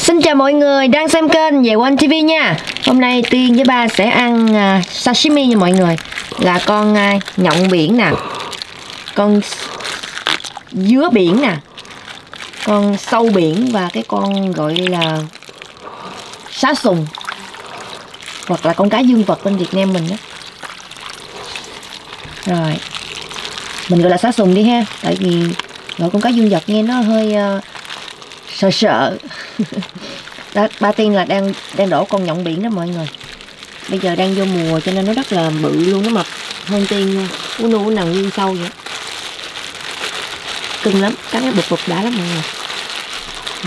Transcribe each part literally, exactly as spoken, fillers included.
Xin chào mọi người đang xem kênh Về Quanh ti vi nha. Hôm nay Tiên với ba sẽ ăn uh, sashimi nha mọi người. Là con uh, nhộng biển nè, con dứa biển nè, con sâu biển và cái con gọi là sá sùng, hoặc là con cá dương vật bên Việt Nam mình đó. Rồi mình gọi là sá sùng đi ha, tại vì gọi con cá dương vật nghe nó hơi uh, sợ sợ. Đó, ba Tiên là đang đang đổ con nhộng biển đó mọi người. Bây giờ đang vô mùa cho nên nó rất là bự luôn, nó mập hơn Tiên nha. Ú nu ú nào nguyên sâu vậy. Cưng lắm, cắn nó bụp bụp đã lắm mọi người. Ừ.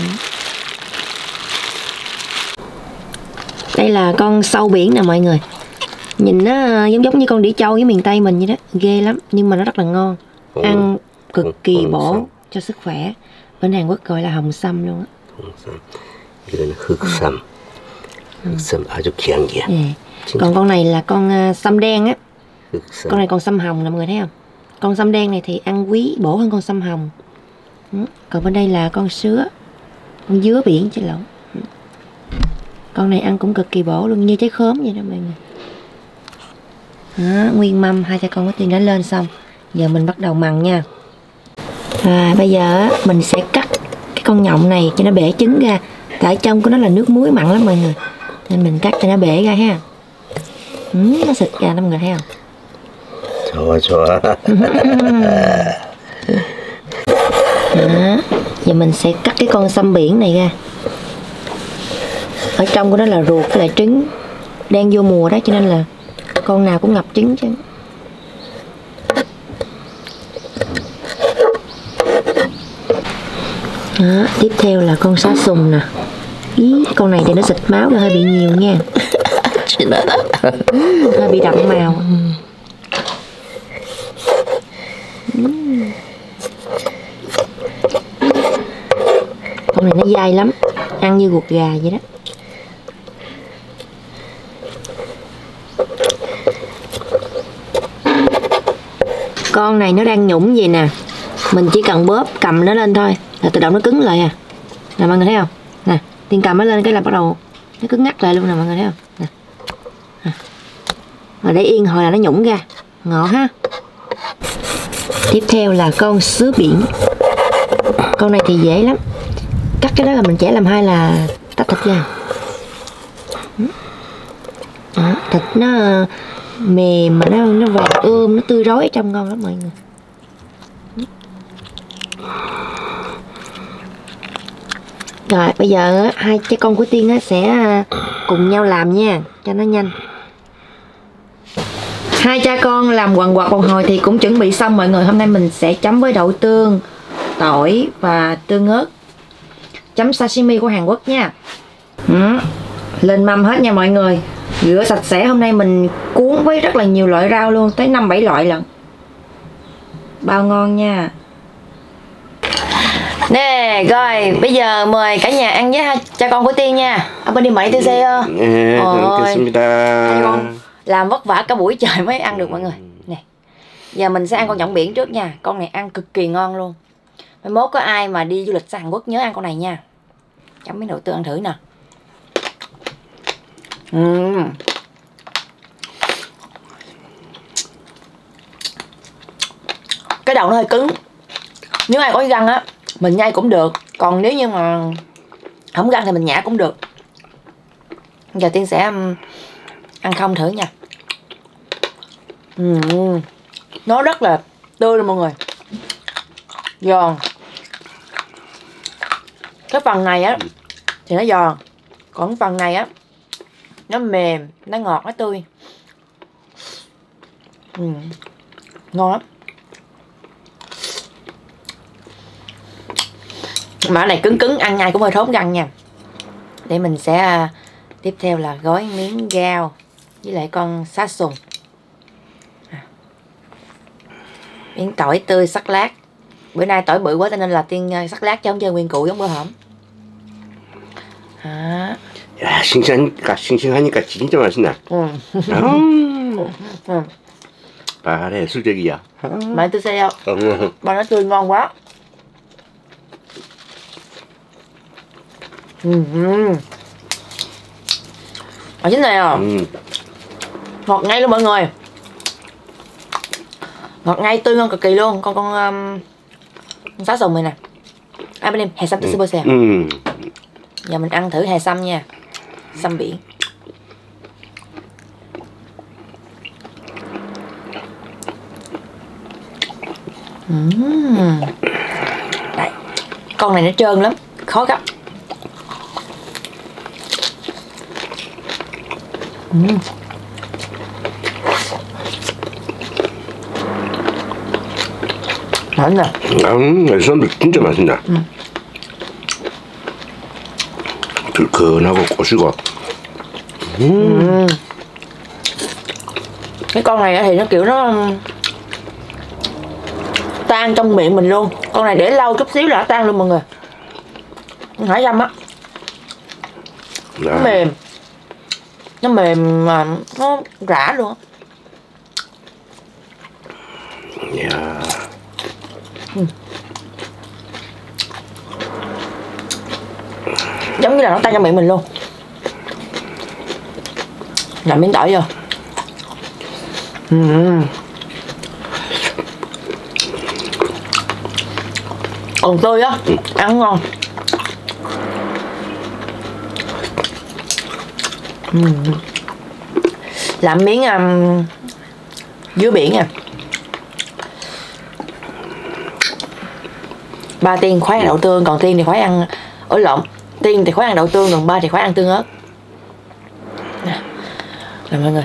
Đây là con sâu biển nè mọi người. Nhìn nó giống giống như con đĩa trâu với miền Tây mình vậy đó, ghê lắm nhưng mà nó rất là ngon. Ăn cực kỳ bổ cho sức khỏe. Bên Hàn Quốc gọi là hồng sâm luôn á. 이거는 흑삼, 흑삼 아주 귀한 게야. 네. Còn con này là con uh, sâm đen á. 흑삼. Con này con sâm hồng nè mọi người thấy không? Con sâm đen này thì ăn quý bổ hơn con sâm hồng. Ừ. Còn bên đây là con sứa, con dứa biển chứ lộn. Ừ. Con này ăn cũng cực kỳ bổ luôn, như trái khóm vậy đó mọi người. Đó, nguyên mâm hai cha con có Tiên đã lên xong. Giờ mình bắt đầu mần nha. À, bây giờ mình sẽ cắt cái con nhộng này cho nó bể trứng ra. Tại trong của nó là nước muối mặn lắm mọi người, nên mình cắt cho nó bể ra ha. Ừ, nó xịt ra đó mọi người thấy không? 좋아 좋아. Đó, giờ mình sẽ cắt cái con sâm biển này ra. Ở trong của nó là ruột với lại trứng. Đang vô mùa đó cho nên là con nào cũng ngập trứng chứ. Đó, tiếp theo là con sá sùng nè. Ý, con này thì nó xịt máu là hơi bị nhiều nha. Hơi bị đậm màu. Con này nó dai lắm, ăn như ruột gà vậy đó. Con này nó đang nhũng vậy nè, mình chỉ cần bóp cầm nó lên thôi là tự động nó cứng lại à. Nè mọi người thấy không? Nè, Tiên cầm nó lên cái là bắt đầu nó cứng ngắt lại luôn nè mọi người thấy không? Nè. À. Mà để yên hồi là nó nhũng ra, ngọt ha. Tiếp theo là con sứa biển. Con này thì dễ lắm, cắt cái đó là mình chẻ làm hai là tách thịt ra. Đó, thịt nó mềm mà nó nó vàng ươm, nó tươi rói trong ngon lắm mọi người. Rồi bây giờ hai cha con của Tiên sẽ cùng nhau làm nha, cho nó nhanh. Hai cha con làm quằn quật một hồi thì cũng chuẩn bị xong mọi người. Hôm nay mình sẽ chấm với đậu tương, tỏi và tương ớt. Chấm sashimi của Hàn Quốc nha. Ừ. Lên mâm hết nha mọi người. Rửa sạch sẽ, hôm nay mình cuốn với rất là nhiều loại rau luôn, tới năm bảy loại lận. Bao ngon nha. Nè, rồi bây giờ mời cả nhà ăn với hai cha con của Tiên nha. Ở bên đi mậy Tiên xe ơ. 네, 먹겠습니다. Làm vất vả cả buổi trời mới ăn được mọi người. Nè. Giờ mình sẽ ăn con nhộng biển trước nha. Con này ăn cực kỳ ngon luôn. Mai mốt có ai mà đi du lịch sang Hàn Quốc nhớ ăn con này nha. Chấm miếng đậu tương ăn thử nè. Uhm. Cái đầu nó hơi cứng. Nếu ai có răng á, mình nhai cũng được. Còn nếu như mà không răng thì mình nhả cũng được. Giờ Tiên sẽ ăn không thử nha. uhm. Nó rất là tươi luôn mọi người, giòn. Cái phần này á thì nó giòn, còn phần này á nó mềm, nó ngọt, nó tươi. uhm. Ngon lắm. Mà cái này cứng cứng, ăn nhai cũng hơi thốn răng nha. Để mình sẽ uh, tiếp theo là gói miếng rau với lại con sá sùng. À. Miếng tỏi tươi sắc lát. Bữa nay tỏi bự quá cho nên là Tiên uh, sắc lát chứ không chơi nguyên cụ giống bữa hổm. À. 야, 싱싱하니까 싱싱하니까 진짜 맛있네. 응. 음. 응. 말해 수제기야. Mẹ tôi xe không? 응. Ba nó tươi ngon quá. Ừ. Ở chính này à. Ừ. Ngọt ngay luôn mọi người. Ngọt ngay, tươi ngon cực kỳ luôn. Con con um, con sá sùng này nè. À bên em hà xăm super xè. Ừ. Giờ mình ăn thử hà xăm nha. Xăm biển. Uhm. Đây. Con này nó trơn lắm, khó gấp. Uhm. 맛있네. 음, 쌈도 진짜 맛있네. 음. 들큰하고 고시고. 음. 음. Cái con này thì nó kiểu nó tan trong miệng mình luôn. Con này để lâu chút xíu là nó tan luôn mọi người. Hải dăm á. Nó mềm. Nó mềm mà nó rã luôn á. Yeah. Ừ. Giống như là nó tan trong miệng mình luôn. Làm miếng tỏi vô. Uhm. Còn tươi á, ừ. Ăn ngon. Uhm. Làm miếng um, dứa biển à. Ba Tiên khoái ăn đậu tương, còn Tiên thì khoái ăn ối lộn, Tiên thì khoái ăn đậu tương, còn ba thì khoái ăn tương ớt. Nè, làm mọi người.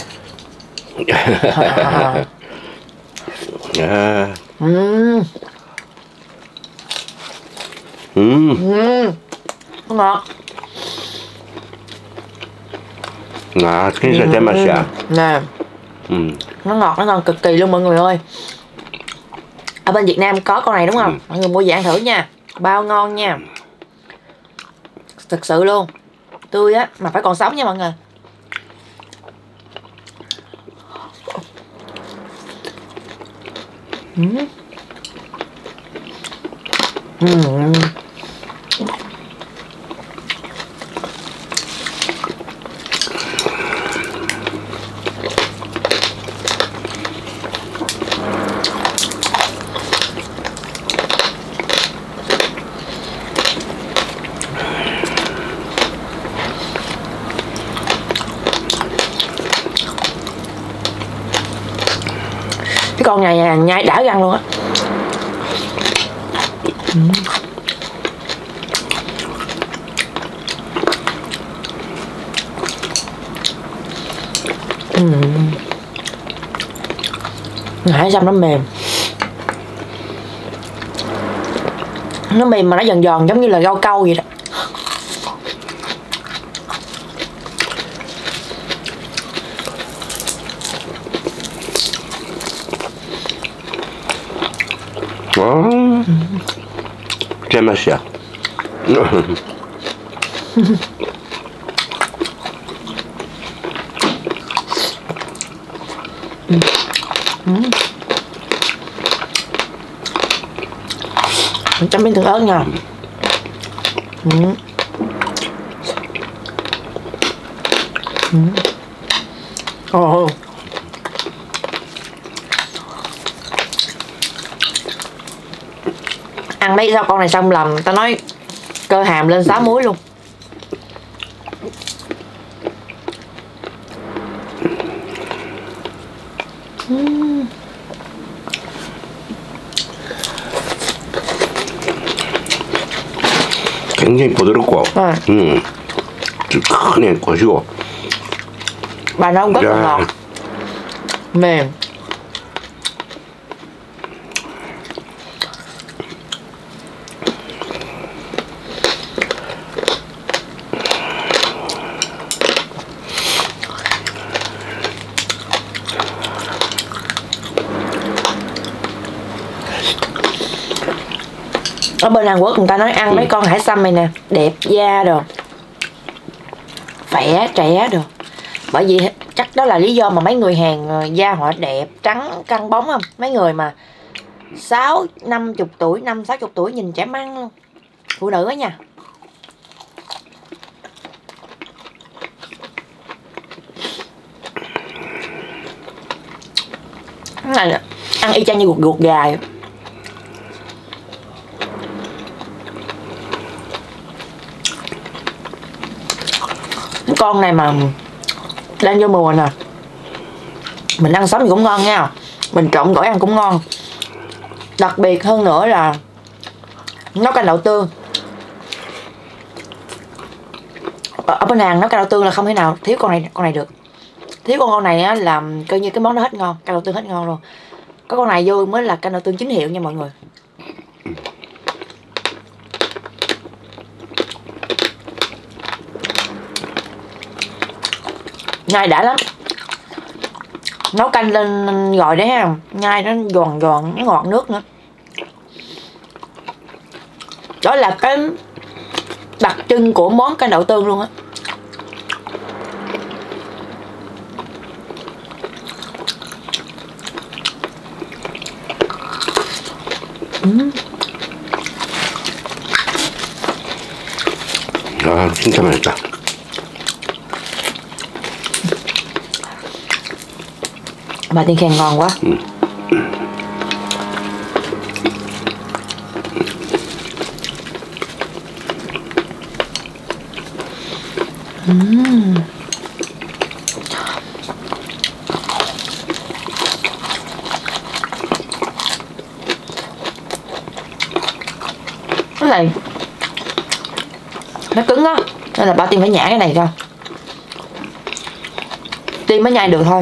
Yeah. Uhm. 음. Uhm. Ngọt. 아, 진짜 짠맛이야. Nè. 음. Nó ngọt, nó ngon cực kỳ luôn mọi người ơi. Ở bên Việt Nam có con này đúng không? Ừ. Mọi người mua về ăn thử nha. Bao ngon nha. Thực sự luôn. Tươi á, mà phải còn sống nha mọi người. Uhm. Uhm. Cái con này nhai đã răng luôn á. Uhm. Uhm. Hải xăm nó mềm. Nó mềm mà nó giòn giòn giống như là rau câu vậy đó. 아, 짠맛이야. 음. 음. Chấm miếng tương ớt nha. Ừ. Ừ. Ồ. Ăn mấy rau con này xong làm tao nói cơ hàm lên sáu múi luôn. Uhm. 굉장히 부드럽고, 아. 음, 크네 고시고. Bà nấu rất là ngọt, mềm. Ở bên Hàn Quốc người ta nói ăn ừ. mấy con hải sâm này nè đẹp da đồ, khỏe trẻ đồ. Bởi vì chắc đó là lý do mà mấy người Hàn da họ đẹp trắng căng bóng không. Mấy người mà sáu năm chục tuổi, năm sáu chục tuổi nhìn trẻ măng luôn. Phụ nữ á nha. này ăn y chang như ruột ruột gà vậy. Cái con này mà đang vô mùa nè, mình ăn sống thì cũng ngon nha, mình trộn gỏi ăn cũng ngon. Đặc biệt hơn nữa là nấu canh đậu tương. Ở, ở bên Hàn nấu canh đậu tương là không thể nào thiếu con này con này được. Thiếu con con này á là coi như cái món đó hết ngon, canh đậu tương hết ngon luôn. Có con này vô mới là canh đậu tương chính hiệu nha mọi người. Nhai đã lắm. Nấu canh lên gỏi đấy ha, nhai nó giòn giòn, nó ngọt nước nữa. Đó là cái đặc trưng của món canh đậu tương luôn á. 음. 아, 진짜 맛있다. Bà Tiên khen ngon quá. Ừ. Uhm. Cái này nó cứng á, nên là bà Tiên phải nhả cái này ra, Tiên mới nhai được thôi.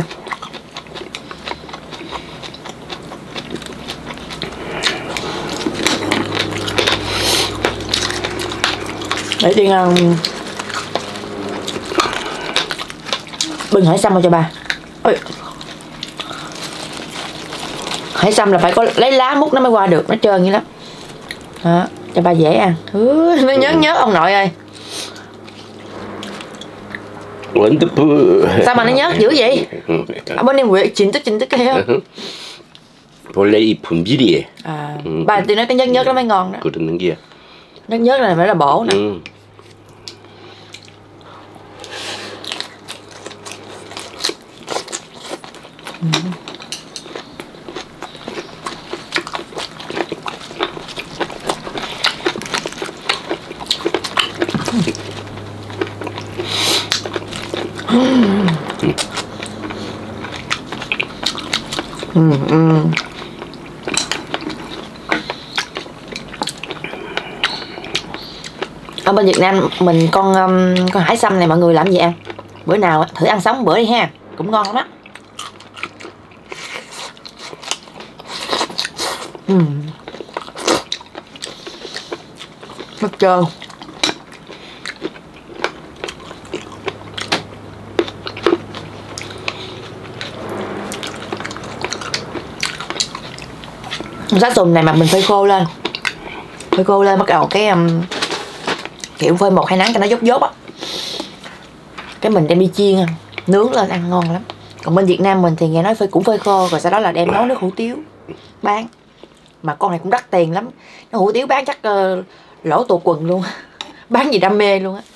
Để Tiên um, bưng hải sâm cho bà. Ôi, hải sâm là phải có lấy lá múc nó mới qua được, nó trơn như lắm. Đó, cho bà dễ ăn. Ừ, nó nhớ nhớ ông nội ơi. 원더풀. Sao mà nó nhớ dữ vậy? 아버님 왜 진짜 진득해요? 원래 이 분비리에. À, bà Tiên nói cái nhớt nhớt nó mới ngon đó. 그러는 게야. Nhớt nhớt này phải là bổ nè. 응. Ừ, ừ. Ở bên Việt Nam mình con um, con hải sâm này mọi người làm gì ăn? Bữa nào thử ăn sống bữa đi ha, cũng ngon lắm á. Ừ. Nó trơn. Sát sùng này mà mình phơi khô lên, phơi khô lên bắt đầu cái um, kiểu phơi một hai nắng cho nó dốt dốt á, cái mình đem đi chiên nướng lên ăn ngon lắm. Còn bên Việt Nam mình thì nghe nói phơi cũng phơi khô rồi sau đó là đem nấu nước hủ tiếu bán, mà con này cũng đắt tiền lắm. Nó hủ tiếu bán chắc uh, lỗ tụt quần luôn. Bán gì đam mê luôn á.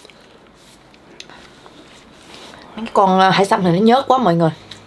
Cái con uh, hải sâm này nó nhớt quá mọi người.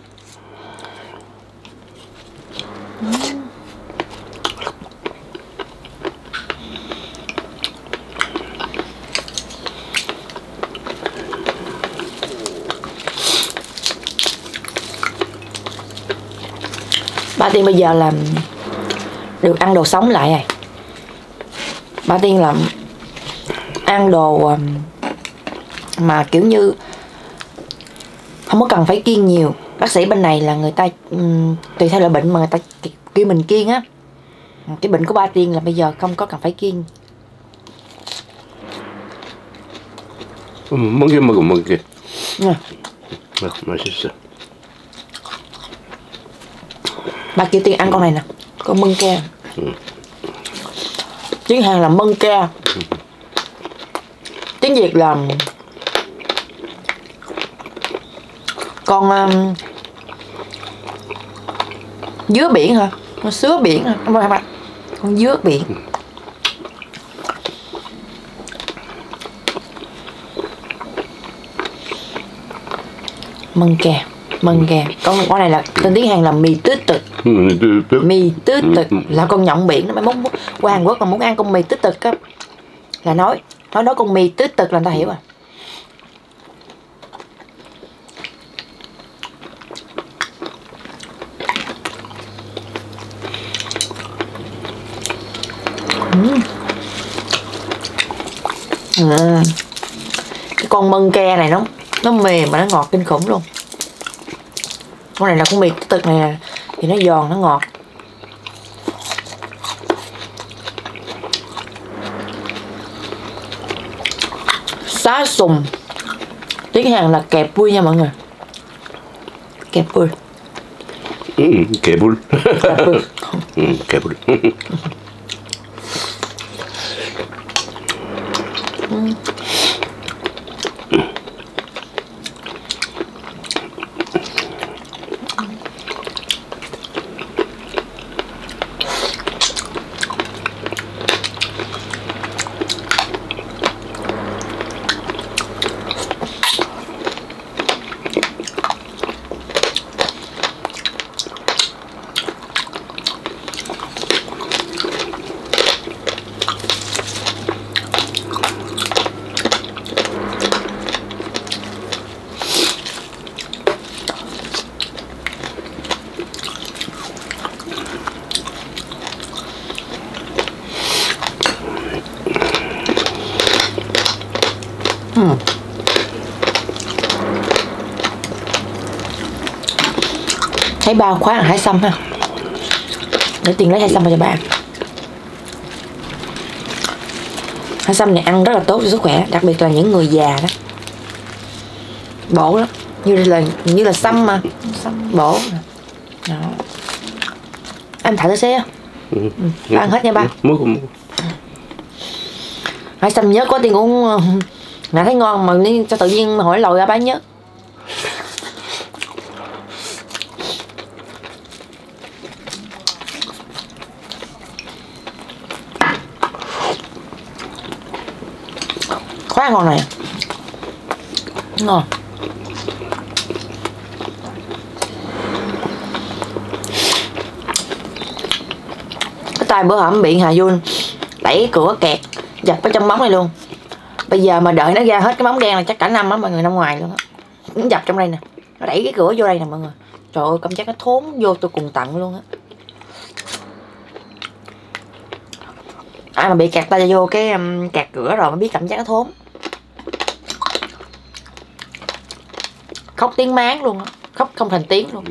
Ba Tiên bây giờ làm được ăn đồ sống lại rồi. Ba Tiên làm ăn đồ mà kiểu như không có cần phải kiêng nhiều. Bác sĩ bên này là người ta um, tùy theo loại bệnh mà người ta kêu mình kiêng á. Cái bệnh của Ba Tiên là bây giờ không có cần phải kiêng. 음, 먹게 먹어 먹게. Nè, 아, 맛있어. bà kêu Tiên ăn con này nè, con mân ke. Ừ. Tiếng Hàn là mân ke. Ừ. Tiếng Việt là con um, dứa biển hả? Con sứa biển hả? Không phải, con dứa biển. Ừ. Mân ke, mân ke. Con con này là tên tiếng Hàn là mì tứ tự. Ừ, tứ tức. Mì tứ tực Ừ. là con nhộng biển đó. Mày muốn qua Hàn Quốc mà muốn ăn con mì tứ tực á là nói nói nói con mì tứ tực là người ta hiểu à. Ừ. Ừ. Cái con mân ke này nó nó mềm mà nó ngọt kinh khủng luôn. Con này là con mì tứ tực này nè, thì nó giòn nó ngọt. Xá sùng, tiếng Hàn là kẹp vui nha mọi người. Kẹp vui. Ừ, 개불. Ừ, 개불. Ừ. Thấy bao khoái ăn hải sâm ha. Để Tiên lấy hải sâm cho bạn. Hải sâm này ăn rất là tốt cho sức khỏe, đặc biệt là những người già đó. Bổ lắm. Như là như là sâm mà, sâm bổ. Đó. Em thả tới xế á. Ừ. Ừ. Ăn hết nha ba. Mua cũng mua. Hải sâm nhớ có Tiên cũng mẹ thấy ngon mà cho tự nhiên hỏi lòi ra bán nhớ. Khoái ngon này. Ngon. Cái tay bữa hổm bị Hà Yun đẩy cửa kẹt dập ở trong móng này luôn. Bây giờ mà đợi nó ra hết cái móng đen là chắc cả năm á mọi người, năm ngoài luôn á. Nó dập trong đây nè, nó đẩy cái cửa vô đây nè mọi người. Trời ơi cảm giác nó thốn vô tôi cùng tận luôn á. Ai mà bị kẹt tay vô cái um, kẹt cửa rồi mới biết cảm giác nó thốn. Khóc tiếng máng luôn á, khóc không thành tiếng luôn.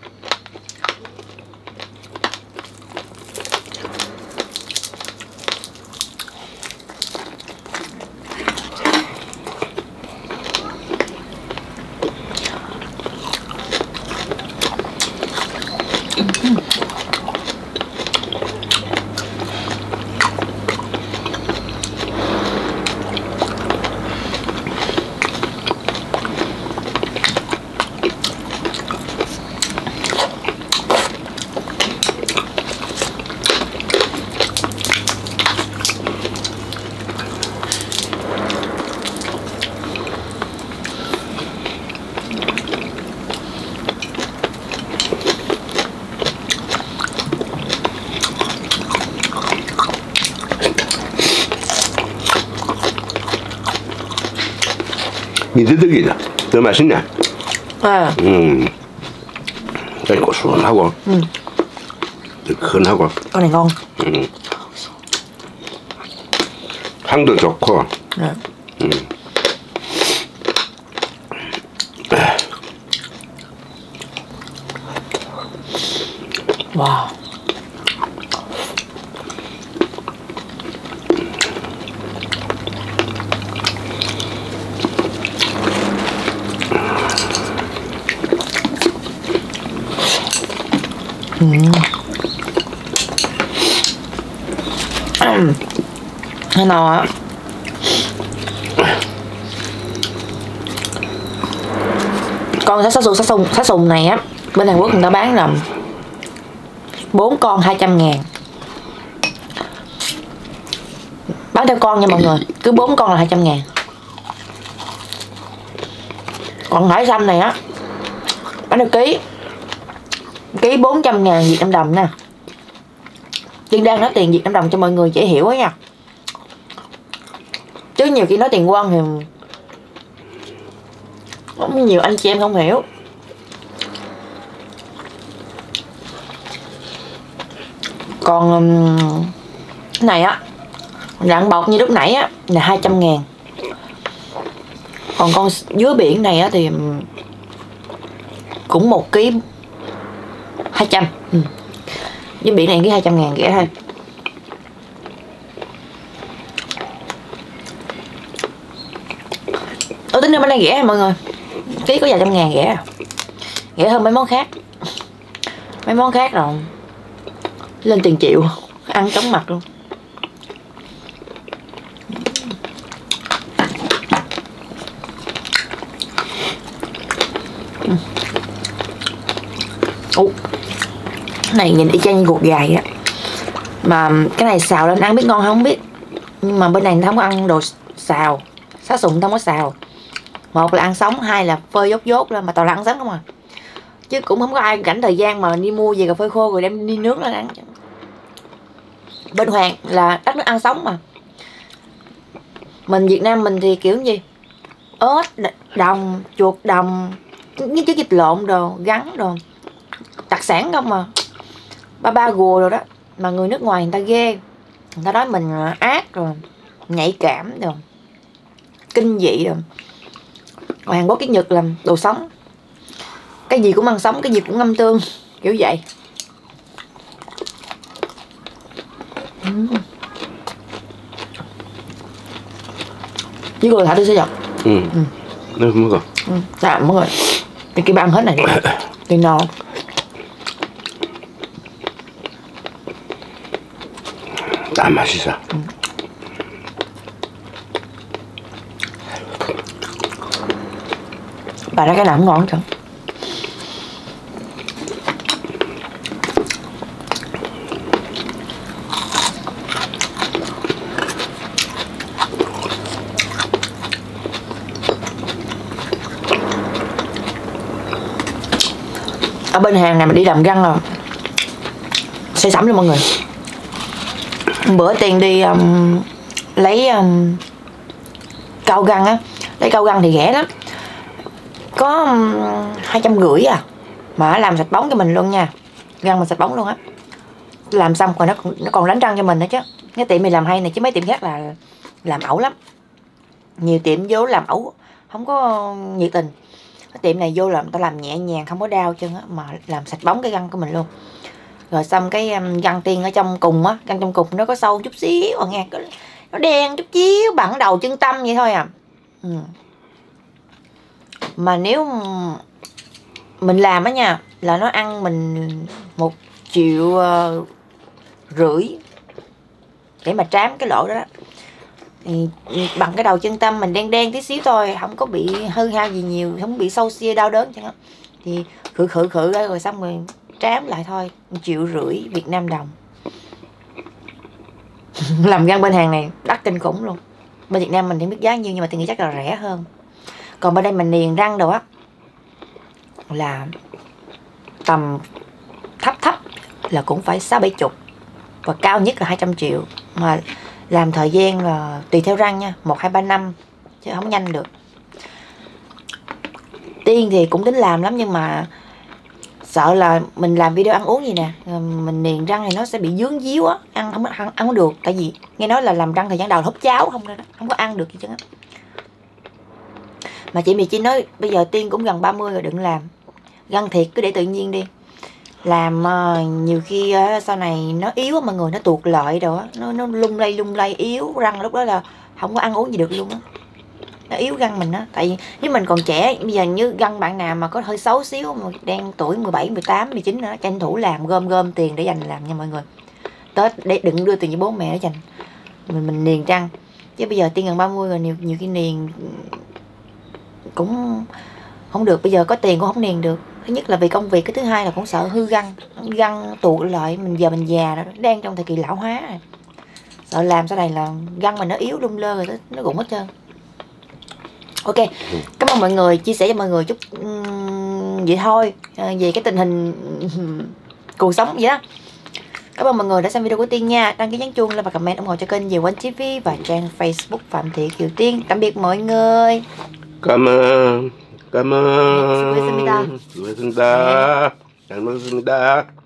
미드득이다. 더 맛있네. À, 음. 잘 고소하고. 음. 뜨끈하고. con này ngon. 음. 향도 좋고. Dạ. 음. Wow. Ừm. Ừm. Thế nào ạ? Con sát sùng sát sùng sát sùng này á, bên Hàn Quốc người ta bán là bốn con hai trăm ngàn. Bán theo con nha mọi người, cứ bốn con là hai trăm ngàn. Còn hải sâm này á, bán theo ký. Ký bốn trăm ngàn Việt Nam đồng nè. Tiên đang nói tiền Việt Nam đồng cho mọi người dễ hiểu á nha. Chứ nhiều khi nói tiền won thì cũng nhiều anh chị em không hiểu. Còn um, cái này á, dạng bọc như lúc nãy á là hai trăm ngàn. Còn con dứa biển này á thì cũng một ký hai trăm. Ừ. Dứa biển này ký hai trăm ngàn rẻ thôi. Tôi tính ra bữa nay rẻ mọi người, ký có vài trăm ngàn rẻ, rẻ hơn mấy món khác. Mấy món khác rồi lên tiền triệu, ăn chóng mặt luôn. Ủa, cái này nhìn y chang như ruột gà vậy đó. Mà cái này xào lên ăn biết ngon không biết. Nhưng mà bên này nó không có ăn đồ xào, xá sùng không có xào. Một là ăn sống, hai là phơi dốt dốt lên, mà toàn là ăn sống không à. Chứ cũng không có ai rảnh thời gian mà đi mua về cà phê khô rồi đem đi nướng lên ăn. Bên Hoàng là đất nước ăn sống mà. Mình Việt Nam mình thì kiểu gì ớt đồng, chuột đồng, những chứ thịt lộn đồ, gắn đồ, đặc sản không mà. Ba ba gùa rồi đó. Mà người nước ngoài người ta ghê, người ta nói mình ác rồi, nhạy cảm rồi, kinh dị rồi. Còn Hàn Quốc cái Nhật làm đồ sống, cái gì cũng ăn sống, cái gì cũng ngâm tương, kiểu vậy. uhm. Với người thả tôi sẽ dọc. Ừ. Ừ. Nó không có. Ừ. Dạ mọi người, thì kia ăn hết này đi. Thì no. 아 맛있어. Ừ. Bà ra cái nào cũng ngon chẳng. Ở bên hàng này mà đi làm răng rồi say sẩm luôn mọi người. Bữa Tiên đi um, lấy um, cao răng á, lấy cao răng thì rẻ lắm, có um, hai trăm rưỡi à, mà làm sạch bóng cho mình luôn nha, răng mà sạch bóng luôn á. Làm xong rồi nó còn, nó còn đánh răng cho mình nữa chứ. Cái tiệm này làm hay này chứ mấy tiệm khác là làm ẩu lắm. Nhiều tiệm vô làm ẩu không có nhiệt tình. Cái tiệm này vô làm ta làm nhẹ nhàng, không có đau chân á, mà làm sạch bóng cái răng của mình luôn. Rồi xong cái um, răng Tiên ở trong cùng á, răng trong cùng nó có sâu chút xíu à nghe, nó đen chút xíu bằng đầu chân tâm vậy thôi à. Ừ. Mà nếu mình làm á nha, là nó ăn mình một triệu uh, rưỡi để mà trám cái lỗ đó, đó. Thì bằng cái đầu chân tâm mình đen đen tí xíu thôi, không có bị hư hao gì nhiều, không bị sâu xia đau đớn chẳng hạn. Thì khử khử khử rồi xong rồi trám lại thôi, một triệu rưỡi Việt Nam đồng. Làm răng bên hàng này đắt kinh khủng luôn. Bên Việt Nam mình thì biết giá nhiêu nhưng mà tôi nghĩ chắc là rẻ hơn. Còn bên đây mình niềng răng đồ á là tầm thấp thấp là cũng phải sáu bảy chục, và cao nhất là hai trăm triệu. Mà làm thời gian là tùy theo răng nha, một hai ba năm chứ không nhanh được. Tiên thì cũng tính làm lắm nhưng mà sợ là mình làm video ăn uống gì nè, mình niềng răng thì nó sẽ bị dướng díu á, ăn không ăn, ăn không được. Tại vì nghe nói là làm răng thời gian đầu húp cháo không đó, không có ăn được gì chứ á. Mà chị Mì Chi nói bây giờ Tiên cũng gần ba mươi rồi, đừng làm răng thiệt, cứ để tự nhiên đi. Làm uh, nhiều khi uh, sau này nó yếu mà người nó tuột lợi rồi á, nó, nó lung lay lung lay yếu răng, lúc đó là không có ăn uống gì được luôn á, nó yếu răng mình á. Tại vì nếu mình còn trẻ, bây giờ như răng bạn nào mà có hơi xấu xíu mà đang tuổi mười bảy, mười tám, mười chín nữa, tranh thủ làm, gom gom tiền để dành làm nha mọi người. Tết để đừng đưa tiền cho bố mẹ để dành mình mình niềng răng. Chứ bây giờ Tiên gần ba mươi rồi, nhiều nhiều khi niềng cũng không được. Bây giờ có tiền cũng không niềng được. Thứ nhất là vì công việc, cái thứ hai là cũng sợ hư răng, răng tuột lại. Mình giờ mình già rồi, đang trong thời kỳ lão hóa rồi, sợ làm sau này là răng mình nó yếu lung lơ rồi, nó rụng hết trơn. Ok, cảm ơn mọi người, chia sẻ cho mọi người chút um, vậy thôi, à, về cái tình hình cuộc sống vậy đó. Cảm ơn mọi người đã xem video của Tiên nha. Đăng ký nhấn chuông, like và comment ủng hộ cho kênh Diệu Anh ti vi và trang Facebook Phạm Thị Kiều Tiên. Tạm biệt mọi người. Cảm ơn. Cảm ơn. 수고했습니다. 수고했습니다. 잘 먹었습니다.